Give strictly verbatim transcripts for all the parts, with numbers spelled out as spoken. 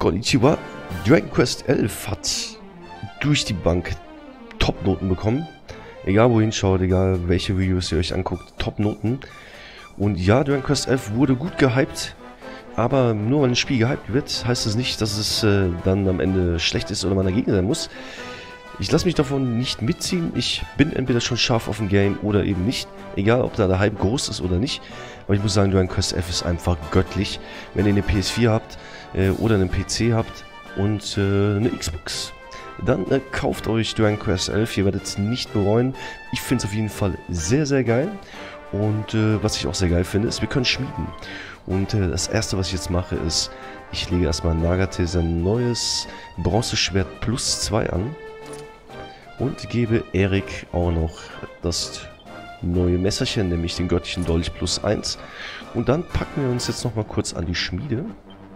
Konnichiwa. Dragon Quest elf hat durch die Bank Top-Noten bekommen. Egal wohin schaut, egal welche Videos ihr euch anguckt, Top-Noten. Und ja, Dragon Quest elf wurde gut gehypt. Aber nur weil ein Spiel gehypt wird, heißt das nicht, dass es äh, dann am Ende schlecht ist oder man dagegen sein muss. Ich lasse mich davon nicht mitziehen. Ich bin entweder schon scharf auf ein Game oder eben nicht. Egal, ob da der Hype groß ist oder nicht. Aber ich muss sagen, Dragon Quest elf ist einfach göttlich. Wenn ihr eine P S vier habt äh, oder einen P C habt und äh, eine Xbox, dann äh, kauft euch Dragon Quest elf. Ihr werdet es nicht bereuen. Ich finde es auf jeden Fall sehr, sehr geil. Und äh, was ich auch sehr geil finde, ist, wir können schmieden. Und äh, das erste, was ich jetzt mache, ist, ich lege erstmal Nagate sein neues Bronzeschwert plus zwei an. Und gebe Erik auch noch das neue Messerchen, nämlich den göttlichen Dolch plus eins. Und dann packen wir uns jetzt nochmal kurz an die Schmiede.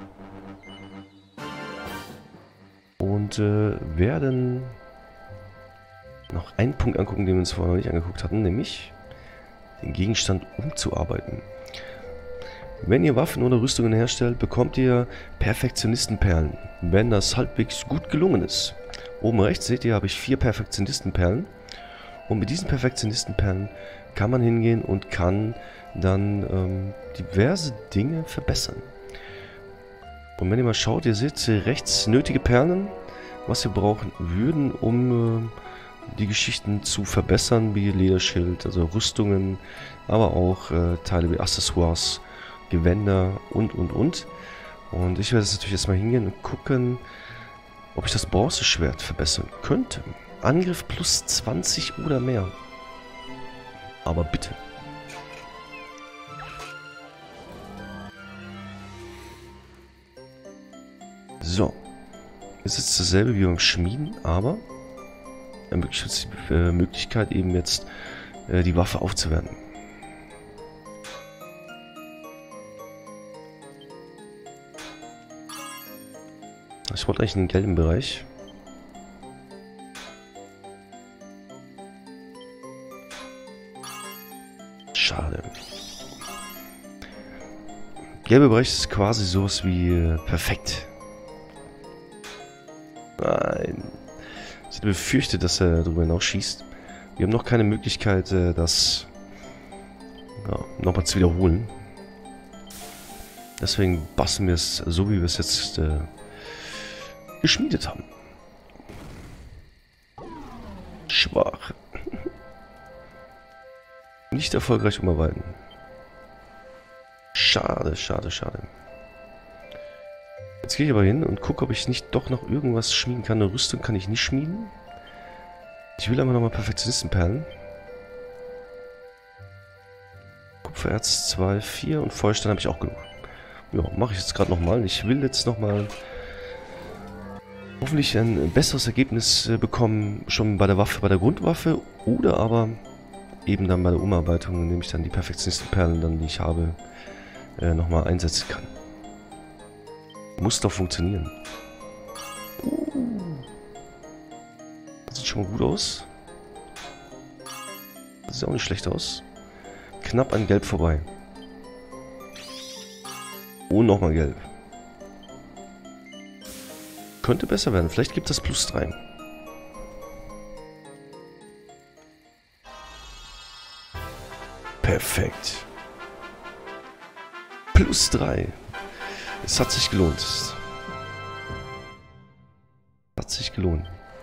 Und äh, werden noch einen Punkt angucken, den wir uns vorher noch nicht angeguckt hatten, nämlich den Gegenstand umzuarbeiten. Wenn ihr Waffen oder Rüstungen herstellt, bekommt ihr Perfektionistenperlen, wenn das halbwegs gut gelungen ist. Oben rechts seht ihr, habe ich vier Perfektionistenperlen. Und mit diesen Perfektionistenperlen kann man hingehen und kann dann ähm, diverse Dinge verbessern. Und wenn ihr mal schaut, ihr seht rechts nötige Perlen, was wir brauchen würden, um äh, die Geschichten zu verbessern, wie Lederschild, also Rüstungen, aber auch äh, Teile wie Accessoires, Gewänder und und und. Und ich werde jetzt natürlich erstmal hingehen und gucken, ob ich das Bronzeschwert verbessern könnte. Angriff plus zwanzig oder mehr. Aber bitte. So. Es ist dasselbe wie beim Schmieden, aber ermöglicht uns die äh, Möglichkeit, eben jetzt äh, die Waffe aufzuwerten. Ich wollte eigentlich in den gelben Bereich. Schade. Gelber Bereich ist quasi sowas wie äh, perfekt. Nein. Ich befürchte, dass er darüber hinaus schießt. Wir haben noch keine Möglichkeit, äh, das ja, nochmal zu wiederholen. Deswegen basteln wir es so, wie wir es jetzt äh, geschmiedet haben. Schwach. Nicht erfolgreich umarbeiten. Schade, schade, schade. Jetzt gehe ich aber hin und gucke, ob ich nicht doch noch irgendwas schmieden kann. Eine Rüstung kann ich nicht schmieden. Ich will aber nochmal Perfektionistenperlen. Kupfererz zwei, vier und Feuerstein habe ich auch genug. Ja, mache ich jetzt gerade nochmal. Ich will jetzt nochmal hoffentlich ein besseres Ergebnis äh, bekommen, schon bei der Waffe, bei der Grundwaffe oder aber eben dann bei der Umarbeitung, indem ich dann die Perfektionistenperlen, dann, die ich habe, äh, nochmal einsetzen kann. Muss doch funktionieren. Uh. Das sieht schon mal gut aus. Das sieht auch nicht schlecht aus. Knapp an Gelb vorbei. Und nochmal Gelb. Könnte besser werden. Vielleicht gibt es plus drei. Perfekt. Plus drei. Es hat sich gelohnt. Es hat sich gelohnt.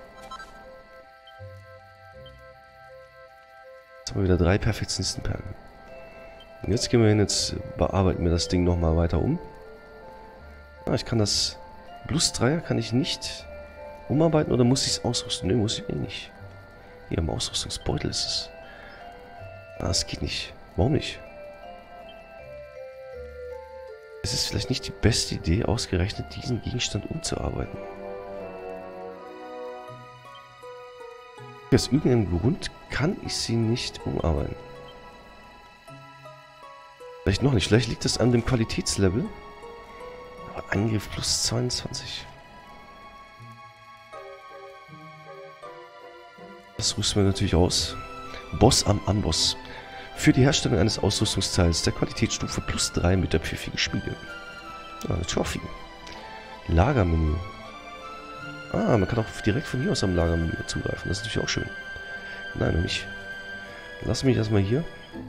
Jetzt haben wir wieder drei Perfektionistenperlen. Und jetzt gehen wir hin, jetzt bearbeiten wir das Ding nochmal weiter um. Ah, ich kann das plus drei kann ich nicht umarbeiten oder muss ich es ausrüsten? Ne, muss ich eh nicht. Hier im Ausrüstungsbeutel ist es. Ah, es geht nicht. Warum nicht? Es ist vielleicht nicht die beste Idee, ausgerechnet diesen Gegenstand umzuarbeiten. Aus irgendeinem Grund kann ich sie nicht umarbeiten. Vielleicht noch nicht. Vielleicht liegt das an dem Qualitätslevel. Aber Angriff plus zweiundzwanzig. Das rüsten wir natürlich aus. Boss am Amboss. Für die Herstellung eines Ausrüstungsteils der Qualitätsstufe plus drei mit der pfiffigen Schmiede. Ja, eine Trophy. Lagermenü. Ah, man kann auch direkt von hier aus am Lagermenü zugreifen. Das ist natürlich auch schön. Nein, noch nicht. Lass mich erstmal hier.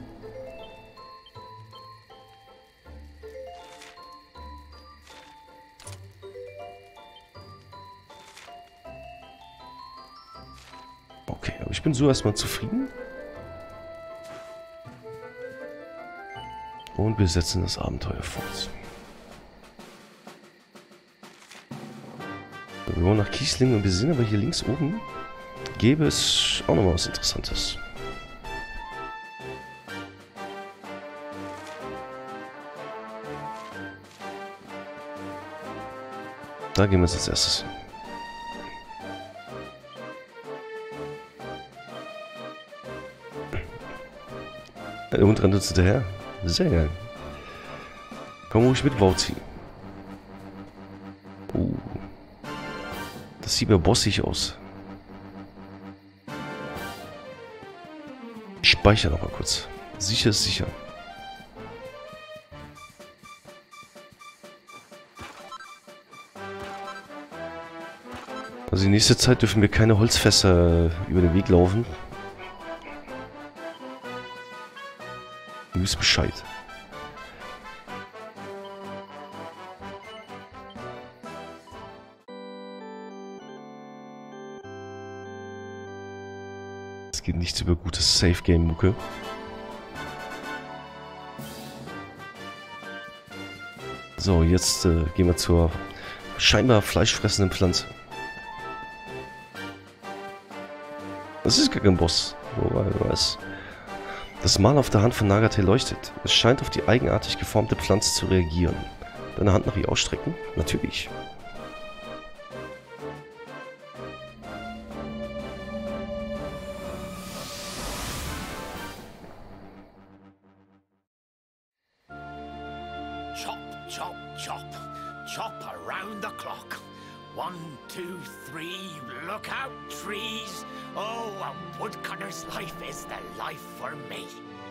Okay, aber ich bin so erstmal zufrieden. Und wir setzen das Abenteuer fort. Wir wollen nach Kieslingen und wir sehen aber hier links oben gäbe es auch nochmal was Interessantes. Da gehen wir jetzt als erstes hin. Der Hund rennt uns hinterher. Sehr geil. Komm ruhig mit, Wauzi. Uh. Das sieht mir bossig aus. Ich speichere noch mal kurz. Sicher ist sicher. Also die nächste Zeit dürfen wir keine Holzfässer über den Weg laufen. Ihr wisst Bescheid. Es geht nichts über gutes Safe-Game-Mucke. So, jetzt äh, gehen wir zur scheinbar fleischfressenden Pflanze. Das ist gar kein Boss. Wobei, wer weiß. Das Mal auf der Hand von Nagate leuchtet. Es scheint auf die eigenartig geformte Pflanze zu reagieren. Deine Hand nach ihr ausstrecken? Natürlich. Chop, chop, chop. Chop around the clock. One, two, three, look out, trees. Oh, a woodcutter's life is the life for me.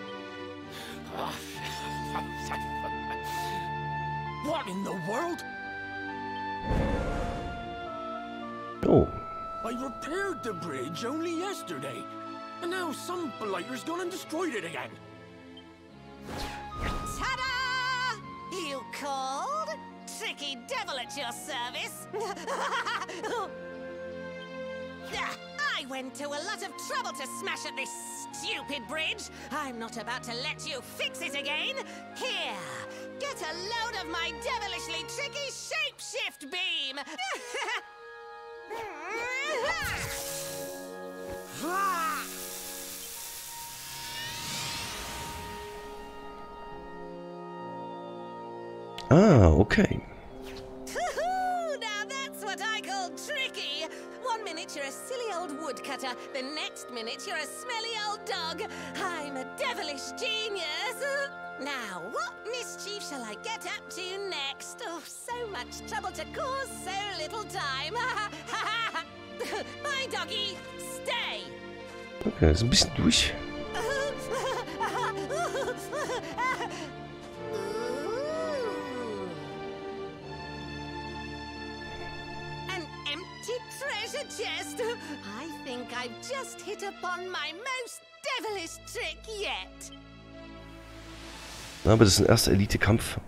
What in the world? Oh. I repaired the bridge only yesterday, and now some blighter's gone and destroyed it again. Ta-da! You called? Tricky devil at your service. I went to a lot of trouble to smash at this stupid bridge. I'm not about to let you fix it again. Here, get a load of my devilishly tricky shapeshift beam. Ah, okay. Now that's what I call tricky. One minute you're a silly old woodcutter, the next minute you're a smelly old dog. I'm a devilish genius. Now, what mischief shall I get up to next? Oh, so much trouble to cause so little time. Bye, doggy. Stay. Okay, ist ein bisschen durch. An empty treasure chest. I think I've just hit upon my most devilish trick yet. Aber das ist ein erster Elite-Kampf.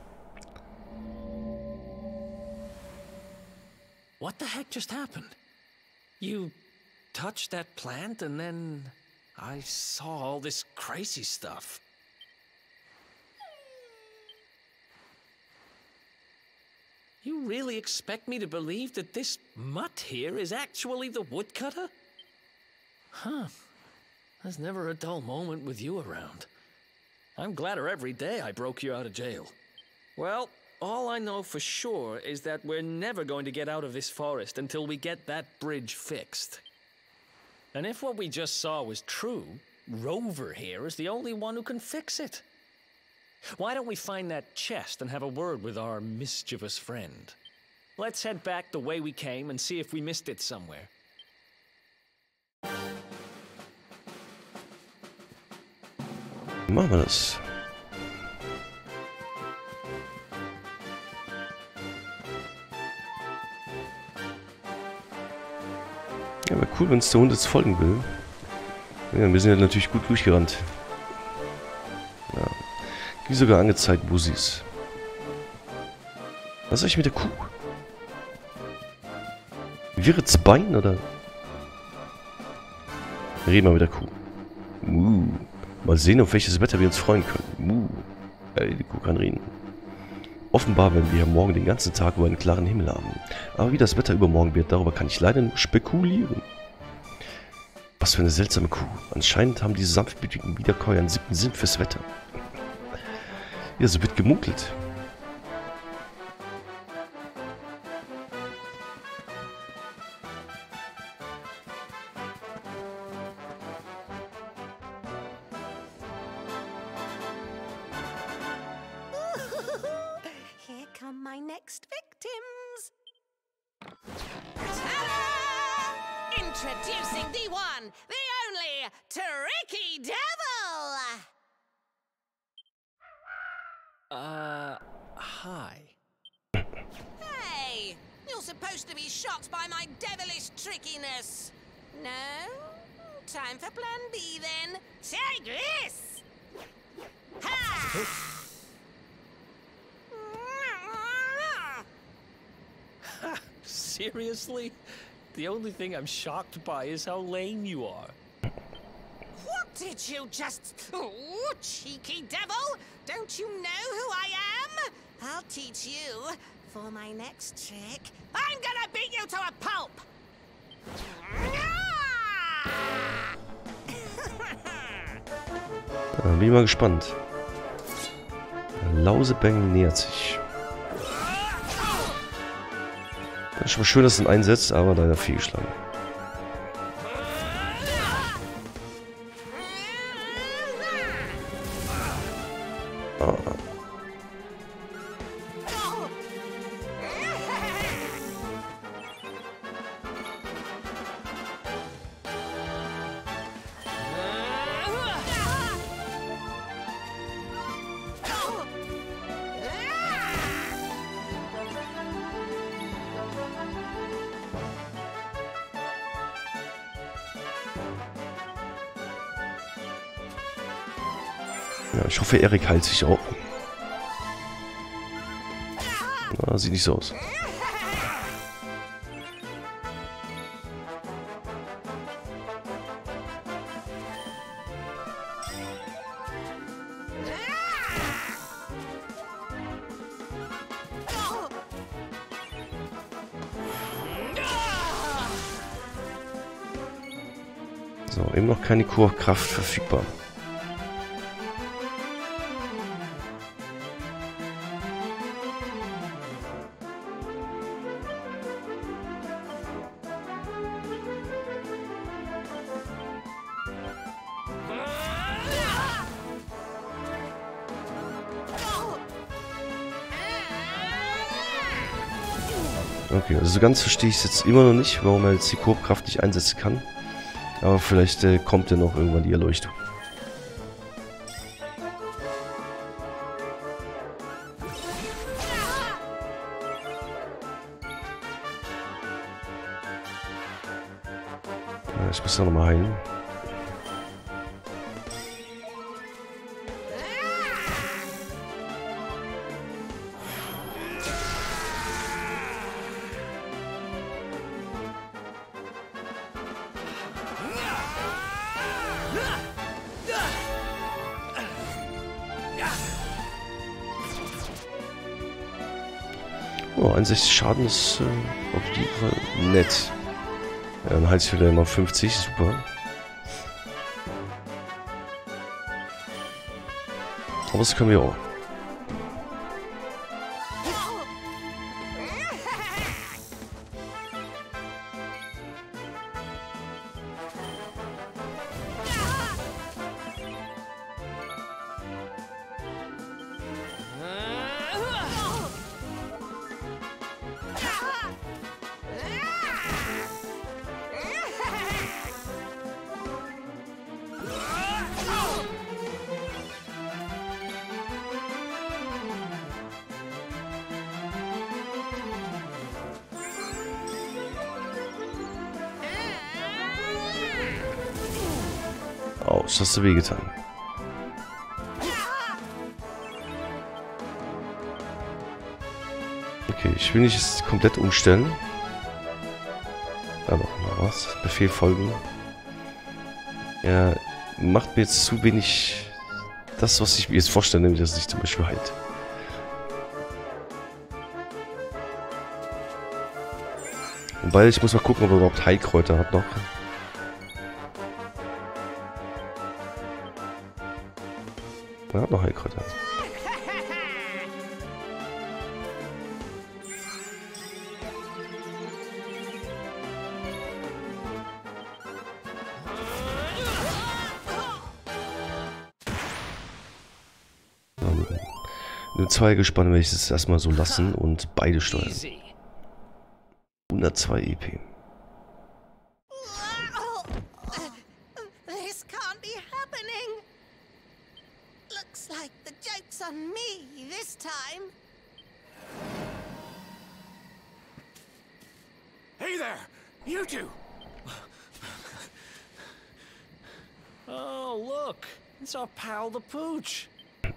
What the heck just happened? You touched that plant and then I saw all this crazy stuff. You really expect me to believe that this mutt here is actually the woodcutter? Huh. There's never a dull moment with you around. I'm gladder every day I broke you out of jail. Well, all I know for sure is that we're never going to get out of this forest until we get that bridge fixed. And if what we just saw was true, Rover here is the only one who can fix it. Why don't we find that chest and have a word with our mischievous friend? Let's head back the way we came and see if we missed it somewhere. Machen wir das. Ja, aber cool, wenn es der Hund jetzt folgen will. Ja, wir sind ja natürlich gut durchgerannt. Ja. Wie sogar angezeigt, wo sie ist. Was soll ich mit der Kuh? Wirret's Bein, oder? Reden wir mit der Kuh. Muh. Mal sehen, auf welches Wetter wir uns freuen können. Muh. Ey, die Kuh kann reden. Offenbar werden wir morgen den ganzen Tag über einen klaren Himmel haben. Aber wie das Wetter übermorgen wird, darüber kann ich leider nur spekulieren. Was für eine seltsame Kuh. Anscheinend haben diese sanftmütigen Wiederkäuer einen siebten Sinn fürs Wetter. Ja, so wird gemunkelt. Here come my next victims. Ta-da! Introducing the one, the only, Tricky Devil! Uh, hi. Hey, you're supposed to be shocked by my devilish trickiness. No? Time for plan B then. Take this! Ha! Seriously? The only thing I'm shocked by is how lame you are. What did you just... Oh, cheeky devil! Don't you know who I am? I'll teach you. For my next trick, I'm gonna beat you to a pulp! Da bin ich mal gespannt. Lausebeng nähert sich. Das ist schon mal schön, dass es ihn einsetzt, aber leider fehlgeschlagen. Ah. Ja, ich hoffe, Erik heilt sich auch. Na, sieht nicht so aus. So, eben noch keine Kurkraft verfügbar. Okay, also so ganz verstehe ich es jetzt immer noch nicht, warum er jetzt die Kurkraft nicht einsetzen kann. Aber vielleicht äh, kommt ja noch irgendwann die Erleuchtung. Ja, ich muss da nochmal heilen. Oh, einundsechzig Schaden ist äh, auf jeden Fall nett. Ja, dann heilt es wieder mal fünfzig, super. Aber das können wir auch. Oh, das hast du wehgetan. Okay, ich will nicht jetzt komplett umstellen. Aber noch was. Befehl folgen. Er macht mir jetzt zu wenig das, was ich mir jetzt vorstelle, nämlich dass ich zum Beispiel halt. Wobei, ich muss mal gucken, ob er überhaupt Heilkräuter hat noch. Er hat noch Heilkräuter. Mit dem Zweigespann werde ich es erstmal so lassen und beide steuern. hundertzwei E P. This can't be happening. Looks like the joke's on me this time. Hey there, you two. Oh, look. It's our pal the Pooch.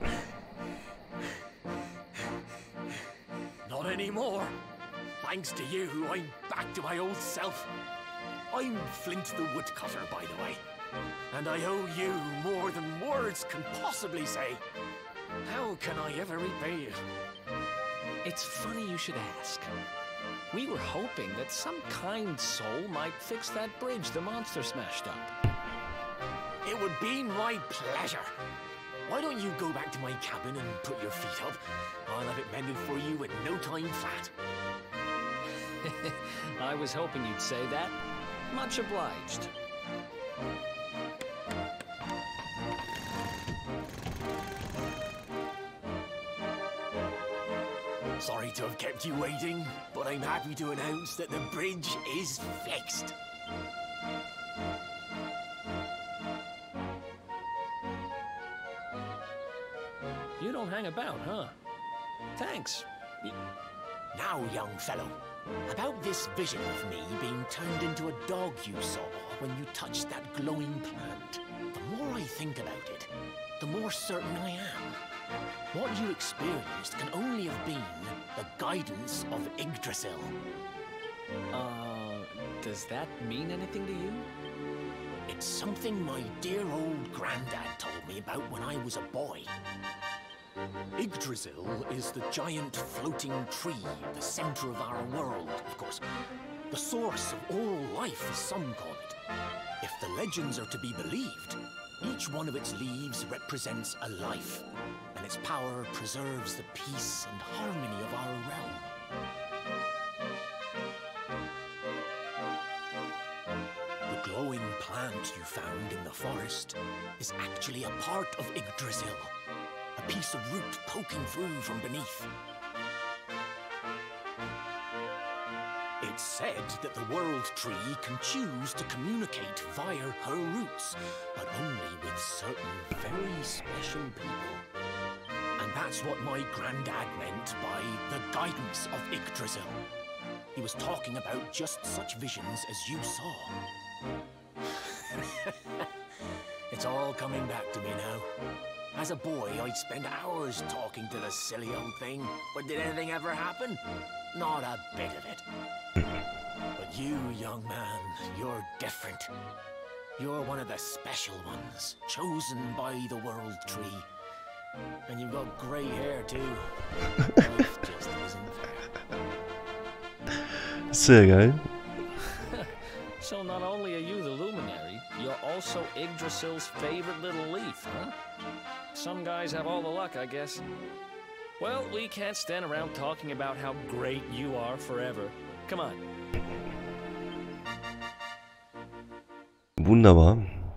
Not anymore. Thanks to you, I'm back to my old self. I'm Flint the Woodcutter, by the way. And I owe you more than words can possibly say. How can I ever repay you? It's funny you should ask. We were hoping that some kind soul might fix that bridge the monster smashed up. It would be my pleasure. Why don't you go back to my cabin and put your feet up? I'll have it mended for you in no time flat. I was hoping you'd say that. Much obliged. Sorry to have kept you waiting, but I'm happy to announce that the bridge is fixed. You don't hang about, huh? Thanks. Y Now, young fellow, about this vision of me being turned into a dog you saw when you touched that glowing plant. The more I think about it, the more certain I am. What you experienced can only have been the guidance of Yggdrasil. Uh, does that mean anything to you? It's something my dear old granddad told me about when I was a boy. Yggdrasil is the giant floating tree, the center of our world, of course. The source of all life, as some call it. If the legends are to be believed, each one of its leaves represents a life, and its power preserves the peace and harmony of our realm. The glowing plant you found in the forest is actually a part of Yggdrasil. A piece of root poking through from beneath. It's said that the World Tree can choose to communicate via her roots, but only with certain very special people. And that's what my granddad meant by the guidance of Yggdrasil. He was talking about just such visions as you saw. It's all coming back to me now. As a boy, I'd spend hours talking to the silly old thing, but did anything ever happen? Not a bit of it. But you, young man, you're different. You're one of the special ones, chosen by the World Tree. And you've got grey hair, too. Life just isn't fair. Sehr geil. So not only are you the luminary, you're also Yggdrasil's favorite little leaf, huh? Some guys have all the luck, I guess. Well, we can't stand around talking about how great you are forever. Come on. Wunderbar.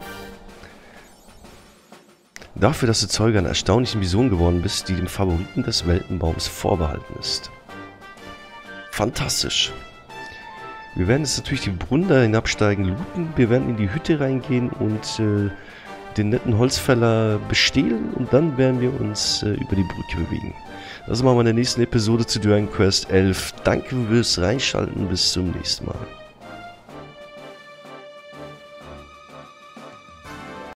Dafür, dass du Zeuge einer erstaunlichen Vision geworden bist, die dem Favoriten des Weltenbaums vorbehalten ist. Fantastisch. Wir werden jetzt natürlich die Brunnen da hinabsteigen, looten. Wir werden in die Hütte reingehen und äh, den netten Holzfäller bestehlen. Und dann werden wir uns äh, über die Brücke bewegen. Das machen wir in der nächsten Episode zu Dragon Quest elf. Danke fürs Reinschalten. Bis zum nächsten Mal.